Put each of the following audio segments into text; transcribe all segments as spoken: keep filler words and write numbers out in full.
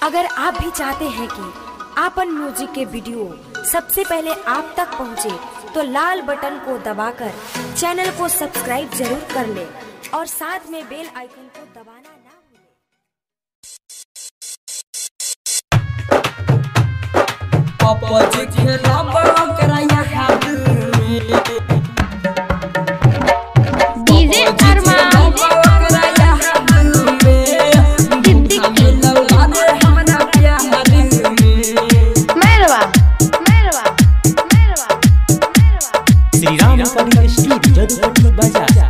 अगर आप भी चाहते हैं कि आपन म्यूजिक के वीडियो सबसे पहले आप तक पहुंचे, तो लाल बटन को दबाकर चैनल को सब्सक्राइब जरूर कर ले और साथ में बेल आइकन को दबाना ना भूलें। पापा जी खेला बड़ा कराया हाथ में डीजे अरमान कराया हाथ में सिद्दीकी हमारा प्यार में मेहरबा मेहरबा मेहरबा श्री राम कवि स्टूडियो जदुपट्टी बाजार।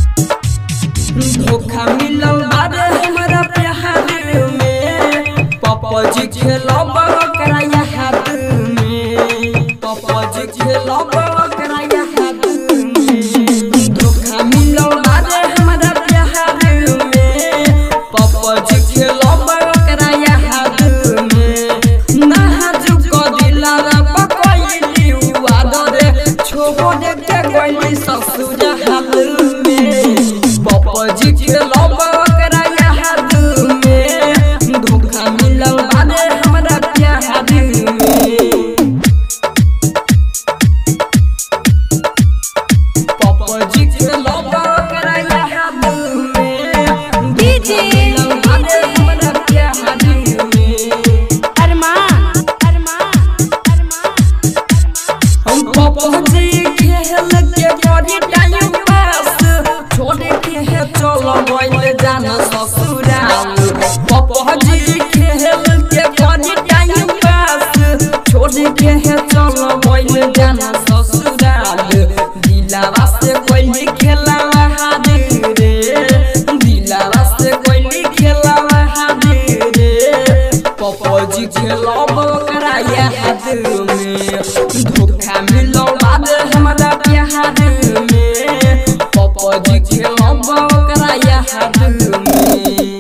धोखा मिलल बारे हमारा प्यार में पापा जी खेला बड़ा कराया हाथ में पापा जी खेला बड़ा कराया हाथ में धोखा मिलल बारे हमारा प्यार में पापा जी खेला बड़ा कराया हाथ में ना झुको दिलारा पकोइली वादरे छोड़ के गइली ससुर हाल में पापा जी खेला बड़ा कराया हाथ में धोखा मिलल बारे हमारा प्यार में पापा जी खेला बड़ा कराया हाथ में डीजे मिलल बारे हमारा प्यार में अरमान अरमान अरमान हम पापा जी खेल के बड़ी टाइम पास छोड़ के है चलो गइल जाना ससुराल पापा जी खेल के बड़ी टाइम पास छोड़ के है चलो गइल जाना ससुराल दिलावा से कोई खेलावा हादिर रे दिलावा से कोई खेलावा हादिर रे पापा जी खेलावा कराया हाथ में धोखा मिलो बाद हमारा प्यार में पापा जी खेलावा कराया हाथ में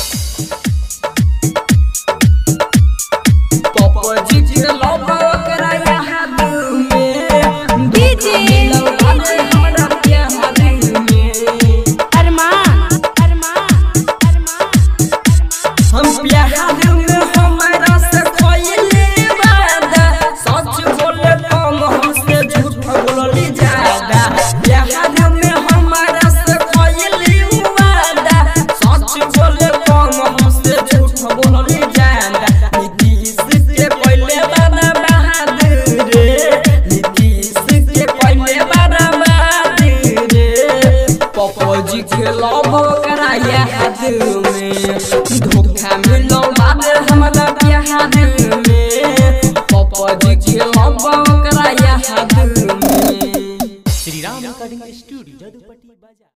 पापा जी खेलावा कराया हाथ में डीजे मिलो बाद हमारा प्यार में अरमान अरमान अरमान हम प्यार में हमारा से खोइले वादा सच बोले कम हमसे झूठ बोलली ज्यादा प्यार में हमारा से खोइले वादा सच बोले कम हमसे झूठ बोलली ज्यादा नीतीश के पहले बना बहादुर रे नीतीश के पहले बना बहादुर रे पापा जी खेलावा कराया हाथ में धोखा मिलो बाद हमारा प्यार में पापा जी खेलावा कराया हाथ में श्री राम कवि स्टूडियो जदुपट्टी बाजार।